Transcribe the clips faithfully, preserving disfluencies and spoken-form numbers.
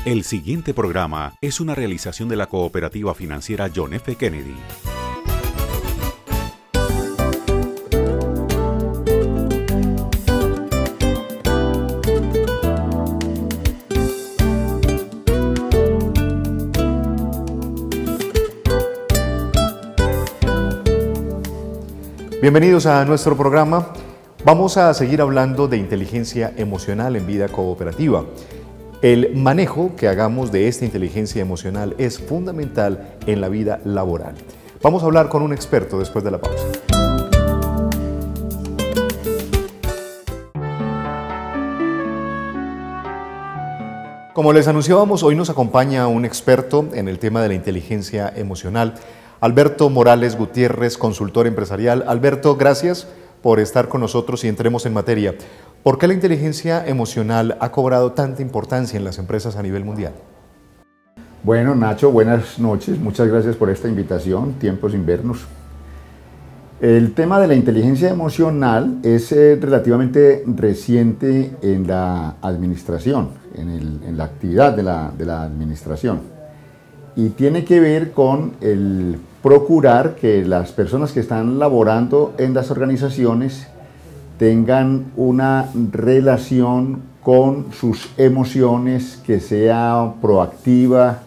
El siguiente programa es una realización de la cooperativa financiera John F. Kennedy. Bienvenidos a nuestro programa. Vamos a seguir hablando de inteligencia emocional en vida cooperativa. El manejo que hagamos de esta inteligencia emocional es fundamental en la vida laboral. Vamos a hablar con un experto después de la pausa. Como les anunciábamos, hoy nos acompaña un experto en el tema de la inteligencia emocional. Alberto Morales Gutiérrez, consultor empresarial. Alberto, gracias por estar con nosotros y entremos en materia. ¿Por qué la inteligencia emocional ha cobrado tanta importancia en las empresas a nivel mundial? Bueno, Nacho, buenas noches. Muchas gracias por esta invitación, tiempos sin vernos. El tema de la inteligencia emocional es eh, relativamente reciente en la administración, en, el, en la actividad de la, de la administración. Y tiene que ver con el procurar que las personas que están laborando en las organizaciones tengan una relación con sus emociones que sea proactiva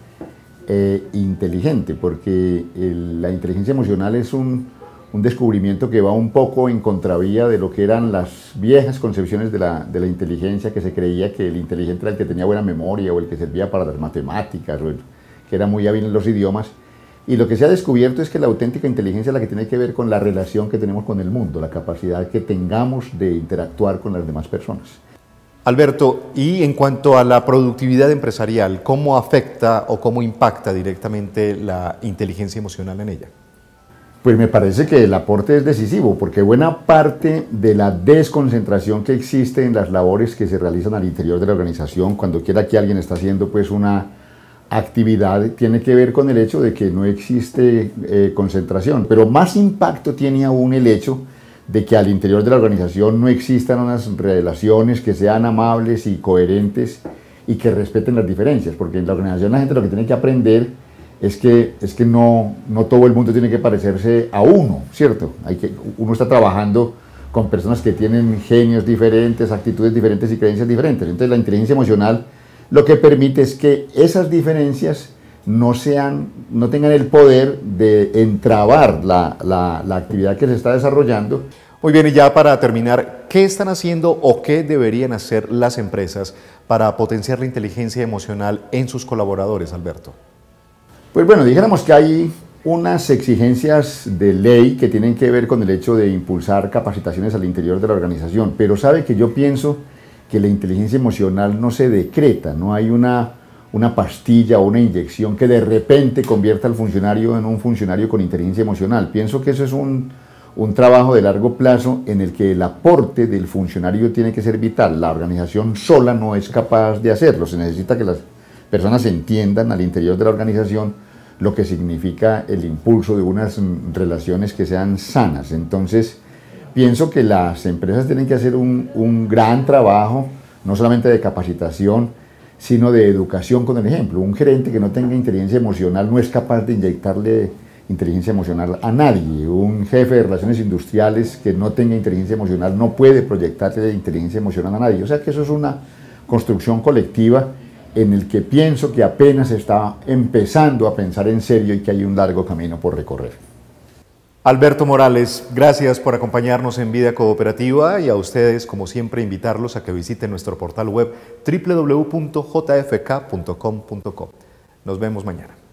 e inteligente, porque el, la inteligencia emocional es un, un descubrimiento que va un poco en contravía de lo que eran las viejas concepciones de la, de la inteligencia, que se creía que el inteligente era el que tenía buena memoria o el que servía para las matemáticas o el, que era muy hábil en los idiomas, y lo que se ha descubierto es que la auténtica inteligencia es la que tiene que ver con la relación que tenemos con el mundo, la capacidad que tengamos de interactuar con las demás personas. Alberto, y en cuanto a la productividad empresarial, ¿cómo afecta o cómo impacta directamente la inteligencia emocional en ella? Pues me parece que el aporte es decisivo, porque buena parte de la desconcentración que existe en las labores que se realizan al interior de la organización, cuando quiera que alguien está haciendo pues una actividad, tiene que ver con el hecho de que no existe eh, concentración, pero más impacto tiene aún el hecho de que al interior de la organización no existan unas relaciones que sean amables y coherentes y que respeten las diferencias, porque en la organización la gente lo que tiene que aprender es que, es que no, no todo el mundo tiene que parecerse a uno, ¿cierto? Hay que, uno está trabajando con personas que tienen genios diferentes, actitudes diferentes y creencias diferentes. Entonces la inteligencia emocional lo que permite es que esas diferencias no, sean, no tengan el poder de entrabar la, la, la actividad que se está desarrollando. Muy bien, y ya para terminar, ¿qué están haciendo o qué deberían hacer las empresas para potenciar la inteligencia emocional en sus colaboradores, Alberto? Pues bueno, dijéramos que hay unas exigencias de ley que tienen que ver con el hecho de impulsar capacitaciones al interior de la organización, pero sabe que yo pienso que la inteligencia emocional no se decreta, no hay una, una pastilla o una inyección que de repente convierta al funcionario en un funcionario con inteligencia emocional. Pienso que eso es un, un trabajo de largo plazo en el que el aporte del funcionario tiene que ser vital. La organización sola no es capaz de hacerlo, se necesita que las personas entiendan al interior de la organización lo que significa el impulso de unas relaciones que sean sanas. Entonces, pienso que las empresas tienen que hacer un, un gran trabajo, no solamente de capacitación, sino de educación con el ejemplo. Un gerente que no tenga inteligencia emocional no es capaz de inyectarle inteligencia emocional a nadie. Un jefe de relaciones industriales que no tenga inteligencia emocional no puede proyectarle inteligencia emocional a nadie. O sea que eso es una construcción colectiva en el que pienso que apenas está empezando a pensar en serio y que hay un largo camino por recorrer. Alberto Morales, gracias por acompañarnos en Vida Cooperativa y a ustedes, como siempre, invitarlos a que visiten nuestro portal web doble u doble u doble u punto j f k punto com punto co. Nos vemos mañana.